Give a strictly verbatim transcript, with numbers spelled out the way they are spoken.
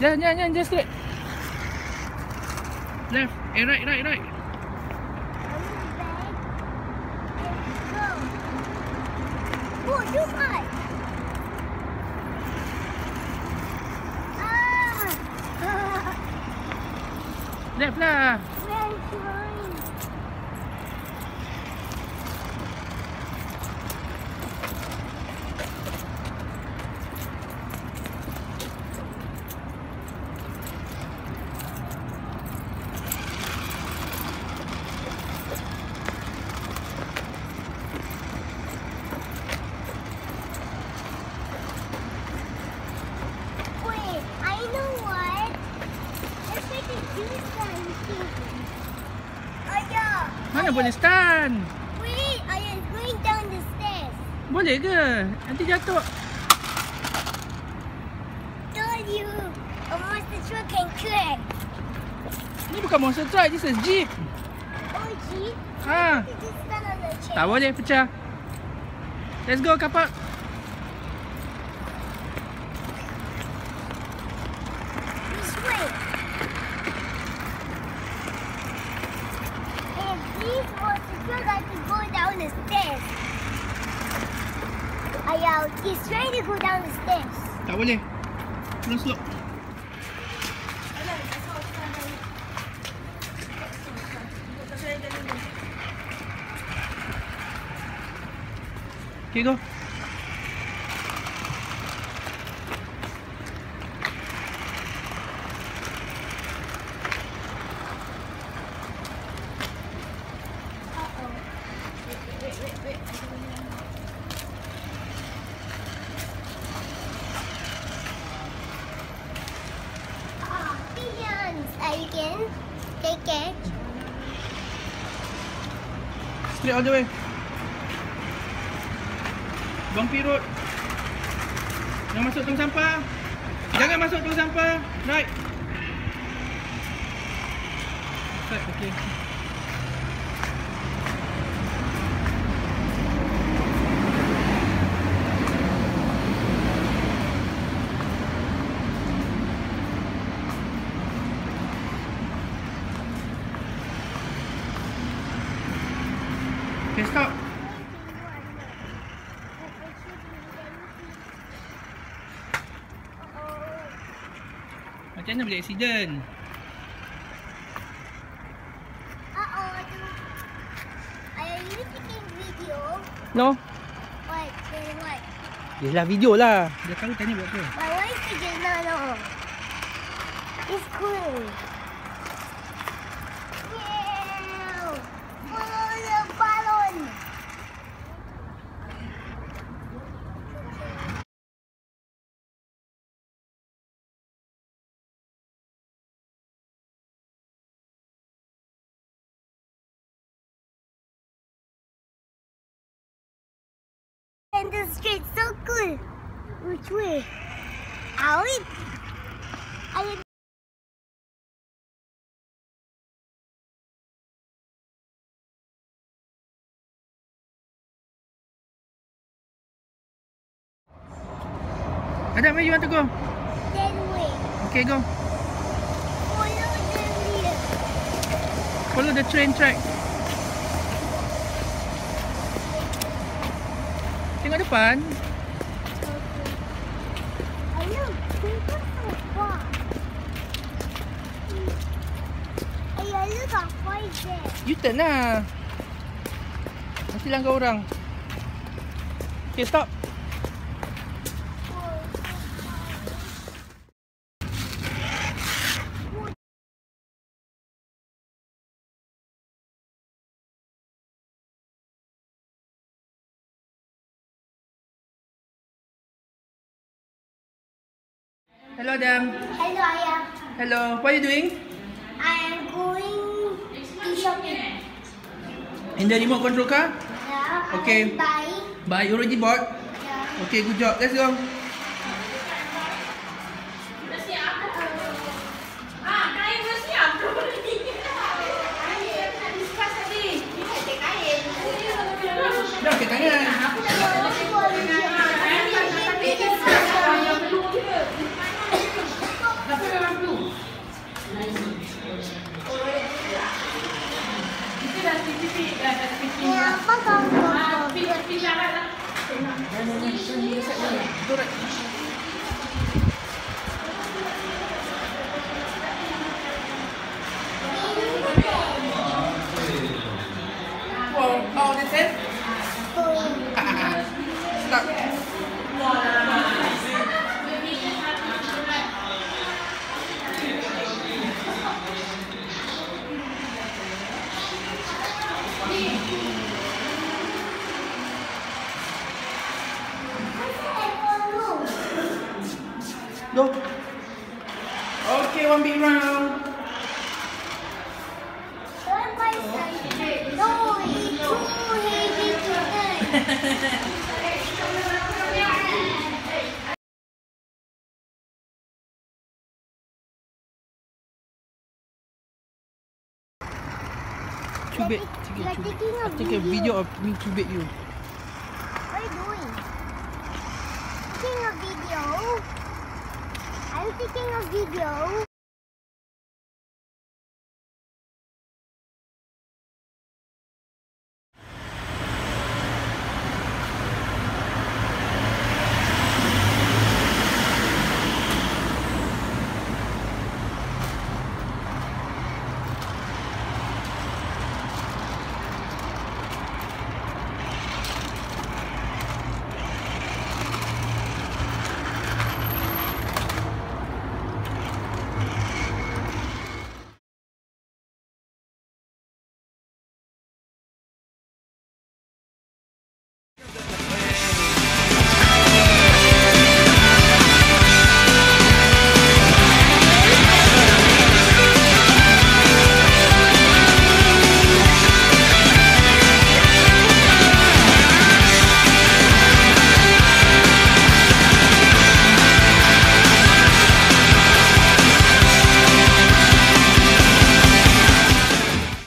Jangan, jangan, jangan, just straight. Left, eh right, right, right. Oh, Jumat. Ah. Left lah. Where's mine? Mana boleh stand? Wait, I am going down the stairs. Boleh ke? Nanti jatuh. Told you, a monster truck can crash. Ni bukan monster truck, this is jeep. Oh, jeep? Ha. Just stand on the chair. Tak boleh pecah. Let's go, kapak. This way. And this monster truck has to go down the stairs. Ayah, he's trying to go down the stairs. Tak boleh. Turun slope. Okay, go. Again, take it. Straight all the way. Bumpy road. Jangan masuk tong sampah. Jangan masuk tong sampah. Right. Right, okay. Okay, stop. Macam mana boleh accident? Uh-oh. Are you taking video? No. What? Then what? Yelah, video lah. Dia tahu tadi buat apa. But why is it just no, no? It's cool. Yeah. Follow the balloon. And the street's so cool. Which way? Out? I Adam, where you want to go? That way. Okay, go. Follow the wheel. Follow the train track. Tengok depan. Ayah, tengok so far. Ayah, look how far is that. You turn lah. Mesti langgar orang. Okay, stop. Hello, Adam. Hello, Ayah. Hello. What are you doing? I am going to shopping. In the remote control car? Yeah, Okay. I buy. Bye. You already bought? Yeah. Okay, good job. Let's go. Dah, okay, tangan. Ya, apa kau? Betul tak? Wow, oh, that's it? Stop. Go. Okay, one big round. No, it's too heavy today. Cubit. You are taking a Take a video. video of me cubit you. What are you doing? Taking a video. Are you taking a video?